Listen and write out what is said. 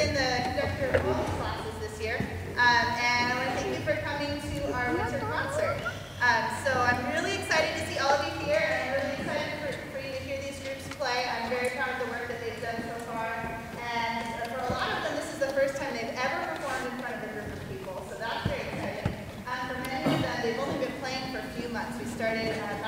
been the conductor of all the classes this year, and I want to thank you for coming to our winter concert. So I'm really excited to see all of you here, and I'm really excited for you to hear these groups play. I'm very proud of the work that they've done so far, and for a lot of them, this is the first time they've ever performed in front of a group of people, so that's very exciting. For many of them, they've only been playing for a few months. We started